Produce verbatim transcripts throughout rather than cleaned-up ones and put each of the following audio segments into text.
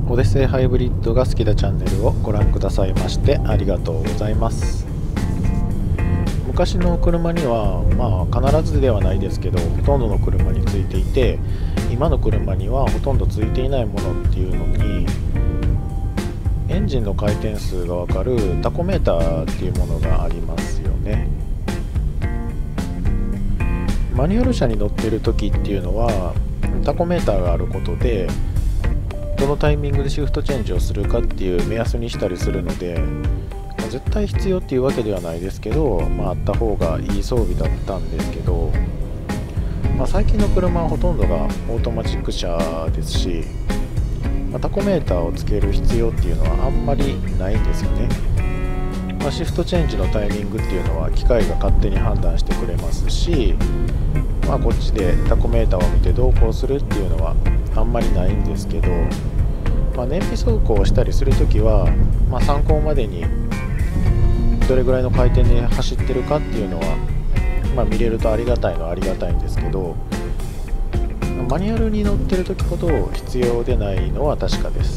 オデッセイハイブリッドが好きなチャンネルをご覧くださいましてありがとうございます。昔の車には、まあ、必ずではないですけどほとんどの車についていて、今の車にはほとんどついていないものっていうのに、エンジンの回転数が分かるタコメーターっていうものがありますよね。マニュアル車に乗っている時っていうのはタコメーターがあることで、どのタイミングでシフトチェンジをするかっていう目安にしたりするので、まあ、絶対必要っていうわけではないですけど、まあ、あった方がいい装備だったんですけど、まあ、最近の車はほとんどがオートマチック車ですし、まあ、タコメーターをつける必要っていうのはあんまりないんですよね。まあ、シフトチェンジのタイミングっていうのは機械が勝手に判断してくれますし、まあ、こっちでタコメーターを見てどうこうするっていうのはあんまりないんですけど、まあ、燃費走行をしたりするときは、まあ、参考までにどれぐらいの回転で走ってるかっていうのは、まあ、見れるとありがたいのはありがたいんですけど、マニュアルに乗ってるときほど必要でないのは確かです。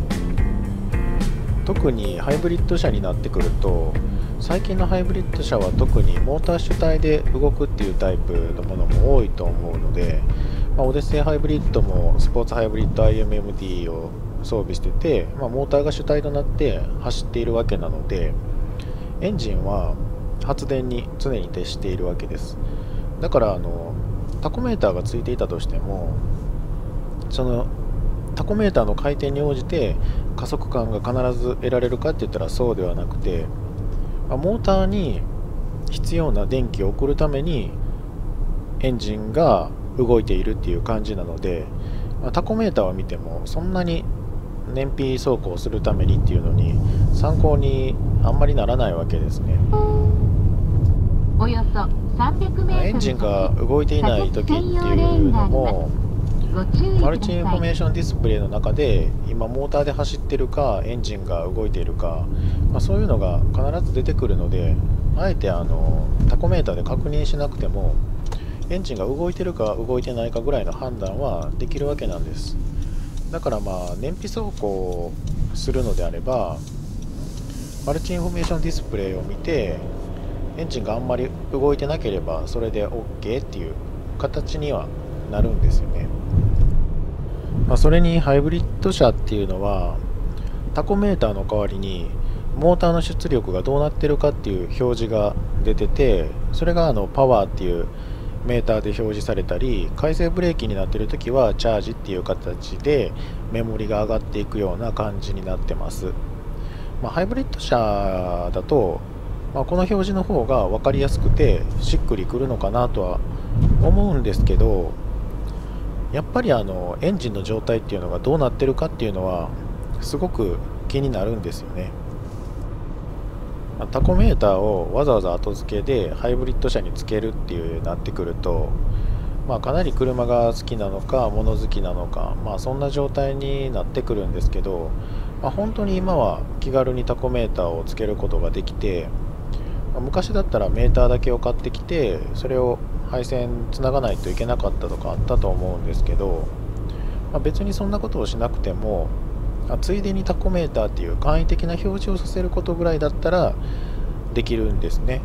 特にハイブリッド車になってくると、最近のハイブリッド車は特にモーター主体で動くっていうタイプのものも多いと思うので、まあ、オデッセイハイブリッドもスポーツハイブリッド アイエムエムディー を装備してて、まあ、モーターが主体となって走っているわけなので、エンジンは発電に常に徹しているわけです。だからあのタコメーターがついていたとしても、そのタコメーターの回転に応じて加速感が必ず得られるかって言ったらそうではなくて、モーターに必要な電気を送るためにエンジンが動いているっていう感じなので、タコメーターを見てもそんなに燃費走行するためにっていうのに参考にあんまりならないわけですね。 およそさんびゃくメートルエンジンが動いていない時っていうのも、マルチインフォメーションディスプレイの中で今モーターで走ってるかエンジンが動いているか、まあ、そういうのが必ず出てくるので、あえてあのタコメーターで確認しなくてもエンジンが動いてるか動いてないかぐらいの判断はできるわけなんです。だからまあ燃費走行するのであれば、マルチインフォメーションディスプレイを見てエンジンがあんまり動いてなければそれで OK っていう形にはなるんですよね。まあ、それにハイブリッド車っていうのはタコメーターの代わりにモーターの出力がどうなってるかっていう表示が出てて、それがあのパワーっていうメーターで表示されたり、回生ブレーキになっている時はチャージっていう形でメモリが上がっていくような感じになってます。まあ、ハイブリッド車だと、まあ、この表示の方が分かりやすくてしっくりくるのかなとは思うんですけど、やっぱりあのエンジンの状態っていうのがどうなってるかっていうのはすごく気になるんですよね。タコメーターをわざわざ後付けでハイブリッド車につけるっていうなってくると、まあ、かなり車が好きなのか物好きなのか、まあ、そんな状態になってくるんですけど、まあ、本当に今は気軽にタコメーターをつけることができて、まあ、昔だったらメーターだけを買ってきてそれを配線つながないといけなかったとかあったと思うんですけど、まあ、別にそんなことをしなくてもついでにタコメーターっていう簡易的な表示をさせることぐらいだったらできるんですね。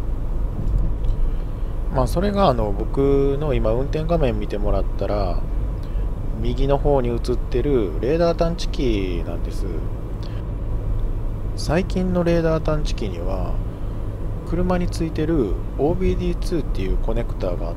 まあそれがあの僕の今運転画面見てもらったら右の方に映ってるレーダー探知機なんです。最近のレーダー探知機には車についてる オービーディーツー っていうコネクターがあって、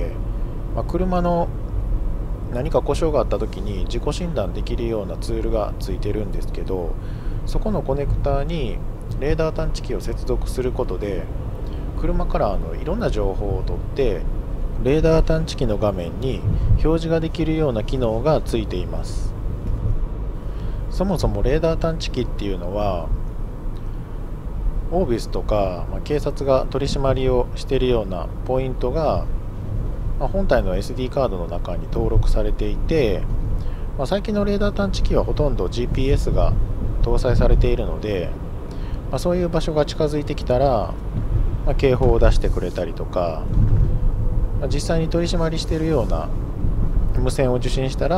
まあ、車の何か故障があった時に自己診断できるようなツールがついてるんですけど、そこのコネクターにレーダー探知機を接続することで車からあのいろんな情報を取ってレーダー探知機の画面に表示ができるような機能がついています。そもそもレーダー探知機っていうのはオービスとか、まあ、警察が取り締まりをしているようなポイントが、まあ、本体の エスディー カードの中に登録されていて、まあ、最近のレーダー探知機はほとんど ジーピーエス が搭載されているので、まあ、そういう場所が近づいてきたら、まあ、警報を出してくれたりとか、まあ、実際に取り締まりしているような無線を受信したら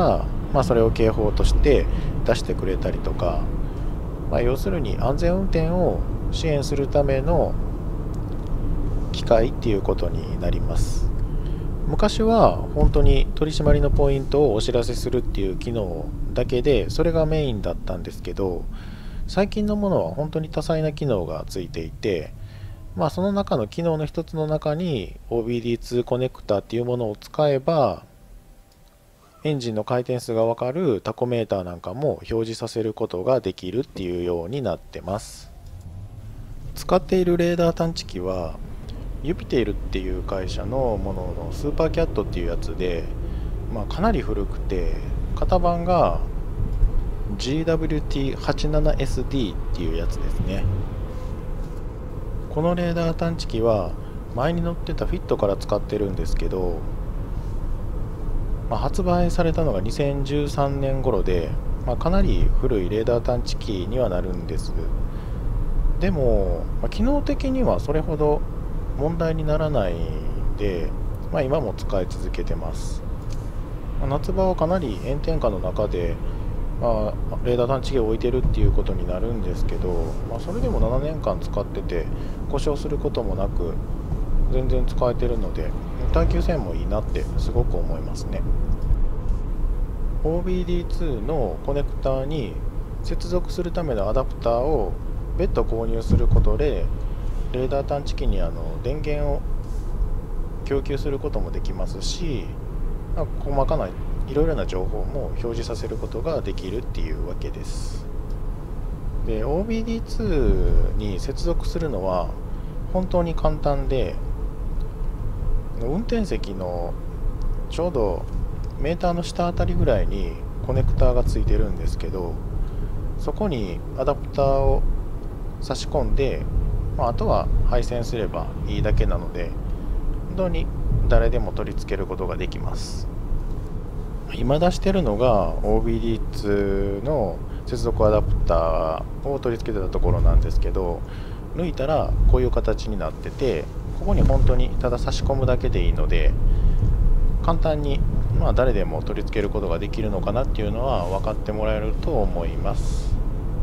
まあ、それを警報として出してくれたりとか、まあ、要するに安全運転を支援するための機械っていうことになります。昔は本当に取り締まりのポイントをお知らせするっていう機能だけでそれがメインだったんですけど、最近のものは本当に多彩な機能がついていて、まあ、その中の機能の一つの中に オービーディーツー コネクタっていうものを使えばエンジンの回転数が分かるタコメーターなんかも表示させることができるっていうようになってます。使っているレーダー探知機はユピテールっていう会社のもののスーパーキャットっていうやつで、まあ、かなり古くて型番が ジーダブリューティーはちじゅうななエスディー っていうやつですね。このレーダー探知機は前に乗ってたフィットから使ってるんですけど、まあ、発売されたのがにせんじゅうさんねん頃で、まあ、かなり古いレーダー探知機にはなるんです。でも、まあ、機能的にはそれほど問題にならないんで、まあ、今も使い続けてます。まあ、夏場はかなり炎天下の中で、まあ、レーダー探知機を置いてるっていうことになるんですけど、まあ、それでもななねんかん使ってて故障することもなく全然使えてるので耐久性もいいなってすごく思いますね。 オービーディーツー のコネクターに接続するためのアダプターを別途購入することでレーダー探知機にあの電源を供給することもできますし、細かないいろいろな情報も表示させることができるっていうわけです。で オービーディーツー に接続するのは本当に簡単で、運転席のちょうどメーターの下あたりぐらいにコネクターがついてるんですけど、そこにアダプターを差し込んで、まあ、あとは配線すればいいだけなので本当に誰でも取り付けることができます。今出してるのが オービーディーツー の接続アダプターを取り付けてたところなんですけど、抜いたらこういう形になってて、ここに本当にただ差し込むだけでいいので簡単に、まあ、誰でも取り付けることができるのかなっていうのは分かってもらえると思います。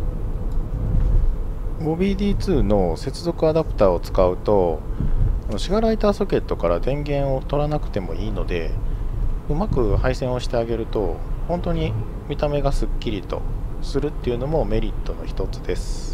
オービーディーツー の接続アダプターを使うとシガーライターソケットから電源を取らなくてもいいので、うまく配線をしてあげると本当に見た目がすっきりとするっていうのもメリットの一つです。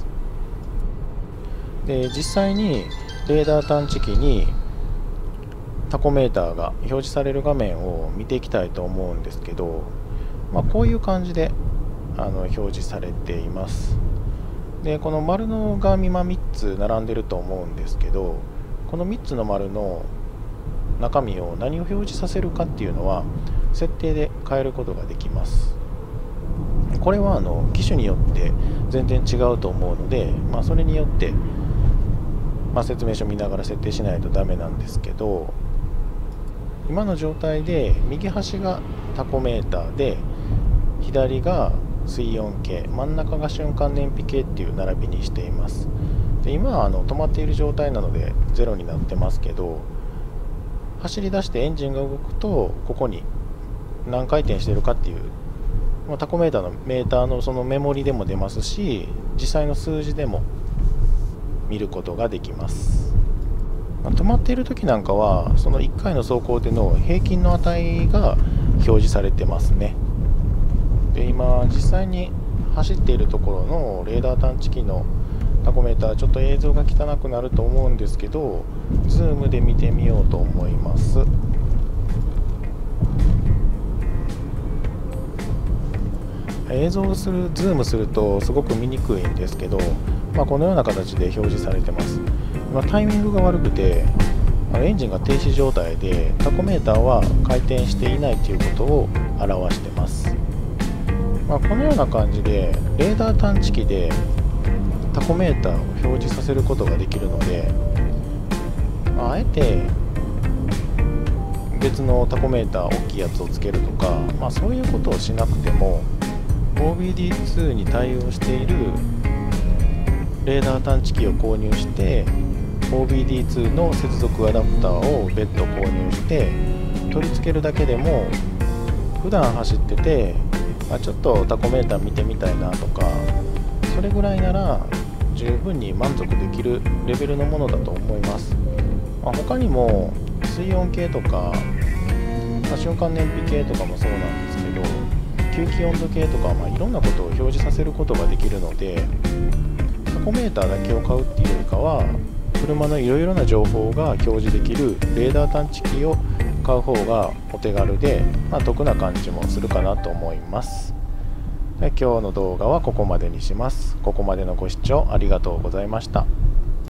で実際にレーダー探知機にタコメーターが表示される画面を見ていきたいと思うんですけど、まあ、こういう感じであの表示されています。でこの丸のが今みっつ並んでると思うんですけど、このみっつの丸の中身を何を表示させるかっていうのは設定で変えることができます。これはあの機種によって全然違うと思うので、まあ、それによって、まあ、説明書見ながら設定しないとダメなんですけど、今の状態で右端がタコメーターで左が水温計、真ん中が瞬間燃費計っていう並びにしています。で今はあの止まっている状態なのでゼロになってますけど、走り出してエンジンが動くとここに何回転しているかっていう、まあ、タコメーターのメーターのそのメモリでも出ますし、実際の数字でも見ることができます。まあ、止まっている時なんかはそのいっかいの走行での平均の値が表示されてますね。で今実際に走っているところのレーダー探知機のタコメーター、ちょっと映像が汚くなると思うんですけど、ズームで見てみようと思います。映像をするズームするとすごく見にくいんですけど、まあ、このような形で表示されてます。今タイミングが悪くてエンジンが停止状態でタコメーターは回転していないということを表してます。まあ、このような感じでレーダー探知機でタコメーターを表示させることができるので、まあ、あえて別のタコメーター大きいやつをつけるとか、まあ、そういうことをしなくても オービーディーツー に対応しているレーダー探知機を購入して オービーディーツー の接続アダプターを別途購入して取り付けるだけでも普段走っててまあ、ちょっとタコメーター見てみたいなとか、それぐらいなら十分に満足できるレベルのものだと思います。まあ、他にも水温計とか、まあ、瞬間燃費計とかもそうなんですけど、吸気温度計とか、まあ、いろんなことを表示させることができるので、タコメーターだけを買うっていうよりかは、車のいろいろな情報が表示できるレーダー探知機を買う方がお手軽で、まあ、得な感じもするかなと思います。で、今日の動画はここまでにします。ここまでのご視聴ありがとうございました。